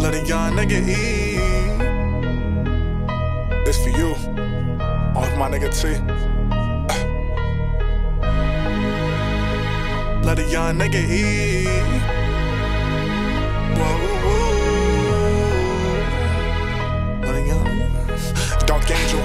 let a young nigga eat. This for you, off my nigga T. Let a young nigga eat. Whoa, whoa. Let a young Dark Angel.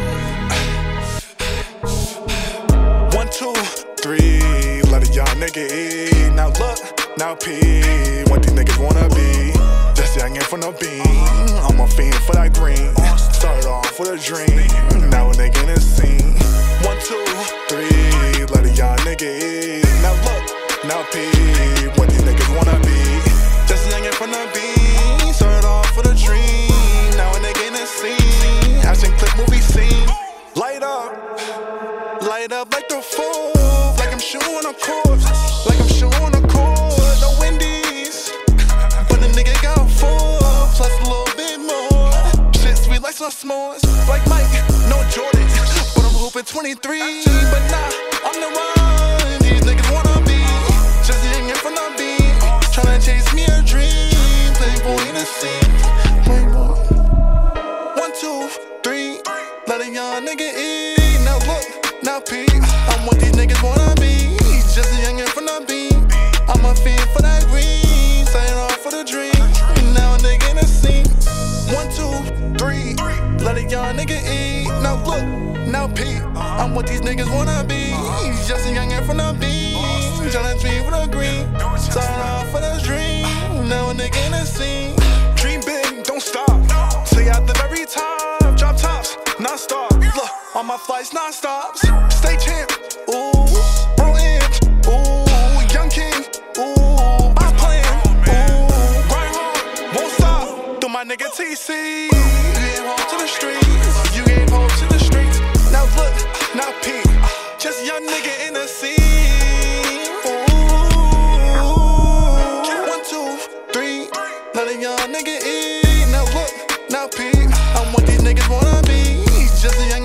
1, 2, 3. Let a young nigga eat. Now look, now pee. What these niggas wanna be? Just young and from the beam. I'm a fiend for that green. Started off with a dream. Now a nigga in the scene. 1, 2, 3. Let a young nigga eat. Now look, now pee. What these niggas wanna be? Just young and from the beam. Started off with a dream. Now a nigga in the scene. Action clip movie scene. Light up like the fool. Like I'm shooting a corpse. Like I'm shooting a corpse. No Wendy's, but the nigga got 4 plus a little bit more. Shit sweet like some s'mores. Like Mike, no Jordan, but I'm hooping 23. But nah, I'm the one these niggas wanna be. Just hanging from the beat, tryna chase me a dream. Playboy in the scene. 1, 2, 3. Let a young nigga eat. Now look, now peep. I'm what these niggas wanna be. Just a youngin' from the beat. I'm a fiend for that green. Signing off for the dream. Now a nigga in the scene. 1, 2, 3. Let a young nigga eat. Now look, now peep. I'm what these niggas wanna be. Just a youngin' from the beat. Tryna dream for the green. Signing off for the dream. Now a nigga in the scene. Dream big, don't stop. Say I live every time. Drop tops, non-stop. Look, on my flights, non-stops. Stay champ, ooh, bro imp, ooh, young king, ooh, my plan, ooh, grind hard, won't stop. Through my nigga TC, you gave home to the streets, you gave home to the streets. Now look, now peep, just a young nigga in the scene. Ooh, 1, 2, 3, let a young nigga eat. Now look, now peep, I'm what these niggas wanna be. Just a young